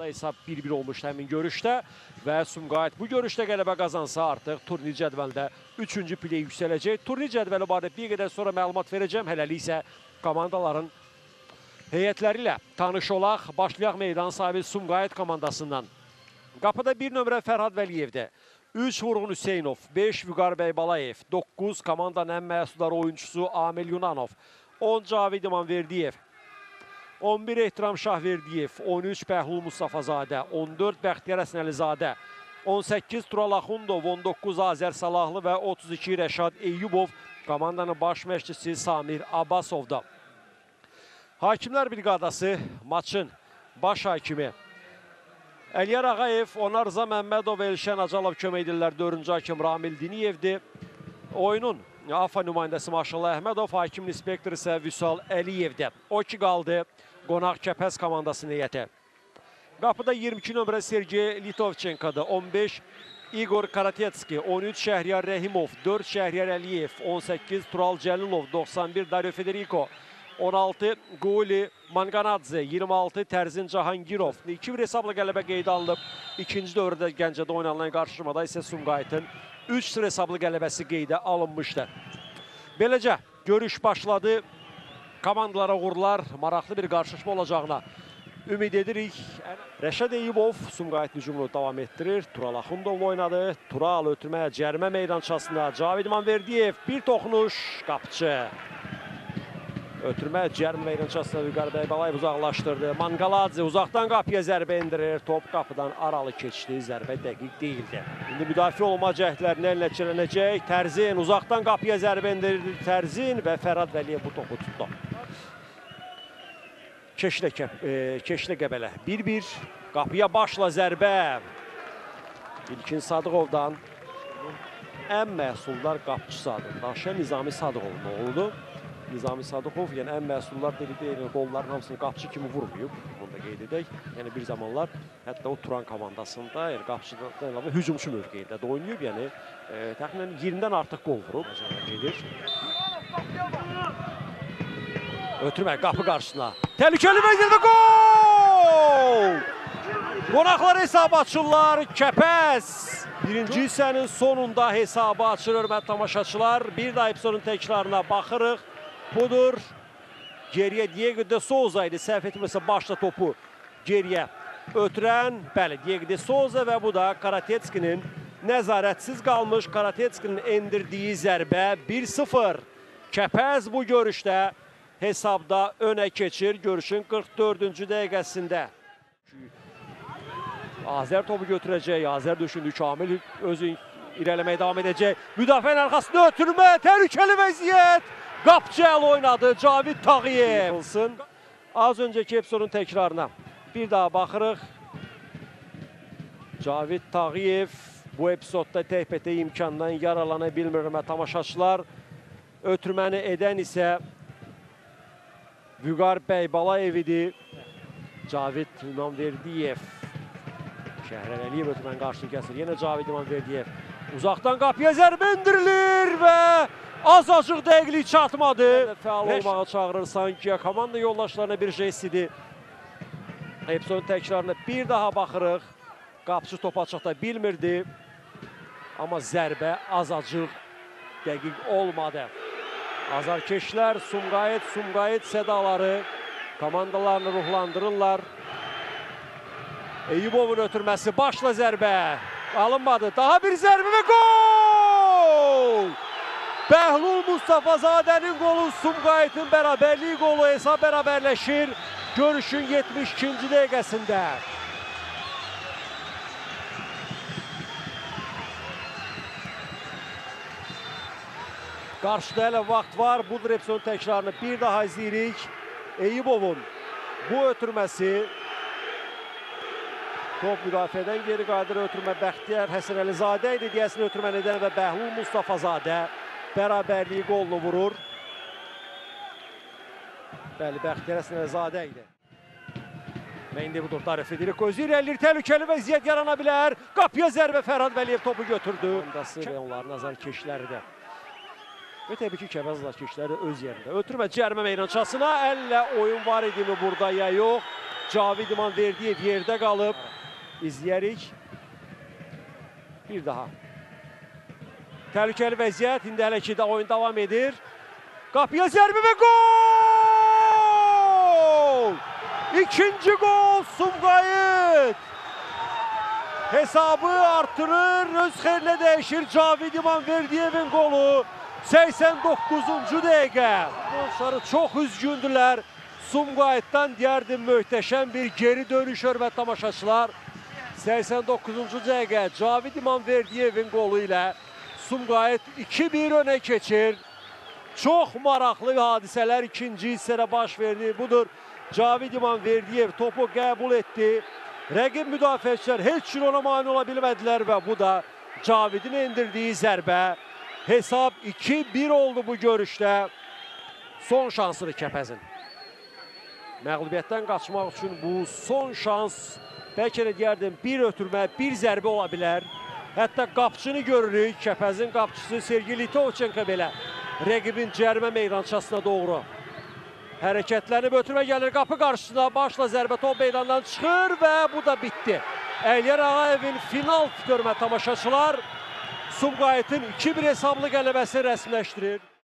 Finalda hesab 1-1 olmuşdu həmin görüşdə və Sumqayıt bu görüşdə qələbə qazansa artıq turnir cədvəldə 3-cü play yüksələcək. Turnir cədvəli barədə bir qədər sonra məlumat verəcəm. Hələlik isə komandaların heyətləri ilə tanış olaq. Başlayaq meydan sahibi Sumqayıt komandasından. Qapıda 1 nömrə Fərhad Vəliyevdə, 3 Vurğun Hüseynov, 5 Vüqar Bəybalayev, 9 komandanın ən məhsuldar oyuncusu Amil Yunanov, 10 Cavid İmanverdiyev, 11 Ehtiram Şahverdiyev, 13 Bəhlul Mustafazadə, 14 Bəxtiyar Əsnəlizadə, 18 Tural Axundov, 19 Azər Salahlı və 32 Rəşad Eyyubov komandanın baş məşqçisi Samir Abbasovda. Hakimlər briqadası maçın baş hakimi Əliyar Ağayev, Onar Rıza Məmmədov, Elşən Acalov kömək edirlər. 4-cü hakim Ramil Diniyevdir. Oyunun AFA nümayəndəsi Maşallah Əhmədov, hakim inspektor isə Vüsal Əliyevdir. O ki qaldı qonaq Kəpəz komandasının heyəti. Qapıda 22 nömrə Sergey Litovçenko'da, 15 Igor Karatetski, 13 Şəhriyar Rəhimov, 4 Şəhriyar Əliyev, 18 Tural Cəlilov, 91 Dario Federico, 16 Quli Manganadze, 26 Tərzin Cahangirov. 2-1 hesabla qələbə qeydə alınıb. İkinci dövrdə Gəncədə oynanılan qarşılaşmada isə Sumqayıtın 3-0 hesablı qələbəsi qeydə alınmışdı. Beləcə, görüş başladı. Komandalara uğurlar, maraqlı bir qarşılaşma olacağına ümid edirik. Rəşad Eyyubov Sumqayıt hücumunu davam etdirir. Tural Axundovla oynadı. Tural ötürmə cərimə meydançasında. Cavid İmanverdiyev, bir toxunuş, qapıcı. Ötürmə cərimə meydançasında Vüqar Bəybalayev uzaqlaşdırdı. Mangaladze uzaqdan qapıya zərbə indirir. Top qapıdan aralı keçdi. Zərbə dəqiq deyildi. İndi müdafiə olma cəhdlərinə əlinə çirənəcək. Tərzin uzaqdan qapıya zərbə indirirdi. Tərzin və Fərhad Vəliyev bu topu tutdu. Keşlə Qəbələ 1-1. Qapıya başla zərbə. İlkin Sadıqovdan ən məhsuldar qapıcısı adı daşıyan Nizami Sadıqovun oğludur. Nizami Sadıqov, yəni ən məhsuldar delikdə qolların hamısını qapıcı kimi vurmayıb. Bunu da qeyd edək. Yəni bir zamanlar hətta o Turan komandasında qapıcıdan əlavə hücumçu mövqeyində də oynayıb. Yəni təxminən 20-dən artıq qol vurub. Ötürmə qapı qarşısına. Təhlükəli vəziyyətdə gol! Qonaqlar hesabı açırlar. Kəpəz birinci hissənin sonunda hesabı açır hörmətli tamaşaçılar. Bir daha episodun təkrarına baxırıq. Budur. Geriyə Diego de Souza idi. Səhv etmirsə başla topu geriyə ötürən. Bəli, Diego de Souza və bu da Karatetskinin nəzarətsiz qalmış. Karatetskinin endirdiyi zərbə 1-0. Kəpəz bu görüşdə hesabda önə keçir. Görüşün 44-cü dəqiqəsində. Azər topu götürəcək. Azər düşündü. Kamil özü irələməyə davam edəcək. Müdafiənin arxasında ötürmə. Təhlükəli vəziyyət. Qapıcı əl oynadı Cavid Tağıyev. Az öncəki episodun təkrarına bir daha baxırıq. Cavid Tağıyev bu episodda təhbətə imkandan yaralana bilmir tamaşaçılar. Ötürməni edən isə Vüqar Bəybalayev idi. Cavid İmanverdiyev. Şəhriyar Əliyev ötürməni qarşını kəsir. Yenə Cavid İmanverdiyev. Uzaqdan qapıya zərbə indirilir və azacıq dəqiqlik çatmadı. Fəal olmağa çağırır sanki. Komanda yoldaşlarına bir jest idi. Episodun təkrarına bir daha baxırıq. Qapıcı topu açıqda bilmirdi. Amma zərbə azacıq dəqiq olmadı. Azarkeşlər, Sumqayıt sədaları komandalarını ruhlandırırlar. Eyyubovun ötürməsi başla zərbə. Alınmadı. Daha bir zərbə və gol! Bəhlul Mustafazadənin qolu Sumqayıtın bərabərliyi qolu hesab bərabərləşir. Görüşün 72-ci dəqiqəsində. Qarşıda hələ vaxt var. Budur episodun təkrarını bir daha izləyirik. Eyyubovun bu ötürməsi. Top müdafiədən geri qayıdır ötürmə Bəxtiyar Həsənəlizadə idi. Deyəsini ötürməni edən və Bəhlul Mustafazadə bərabərliyi qolunu vurur. Bəli, Bəxtiyar Həsənəlizadə idi. Və indi budur Dario Federico özü irəlir. Təhlükəli vəziyyət yarana bilər. Qapıya zərbə Fərhad Vəliyev topu götürdü. Və onların azarkeşləri də. Və təbii ki, Kəpəz azarkeşləri öz yerində. Ötürmə cərimə meydançasına. Əllə oyun var idi mi burada ya yox? Cavid İmanverdiyev yerdə qalıb. İzləyərik. Bir daha. Təhlükəli vəziyyət. İndi hələ ki də oyun davam edir. Qapıya zərbə və gol! İkinci gol Sumqayıt. Hesabı artırır, öz xeyrinə dəyişir Cavid İmanverdiyevin qolu. 89-cu dəqiqə. Futbolçuları çox üzgündülər. Sumqayıtdan deyərdim möhtəşəm bir geri dönüş hörmət tamaşaçılar. 89-cu dəqiqə Cavid İmanverdiyevin qolu ilə Sumqayıt 2-1 önə keçir. Çox maraqlı hadisələr ikinci hissədə baş verdi. Budur, Cavid İmanverdiyev topu qəbul etdi. Rəqib müdafiəçilər heç cür ona mane ola bilmədilər və bu da Cavidin endirdiyi zərbə. Hesab 2-1 oldu bu görüşdə. Son şansını Kəpəzin. Məğlubiyyətdən qaçmaq üçün bu son şans, bəlkə də deyərdim, bir ötürmə, bir zərbə ola bilər. Hətta qapçını görürük, Kəpəzin qapçısı Sergey Litovchenko belə rəqibin cərimə meydançasına doğru hərəkətlənib ötürmə gəlir qapı qarşısına, başla zərbə top meydandan çıxır və bu da bitdi. Əliyar Ağayevin final hörmət tamaşaçılar Sumqayıtın 2-1 hesablı qələbəsini rəsmiləşdirir.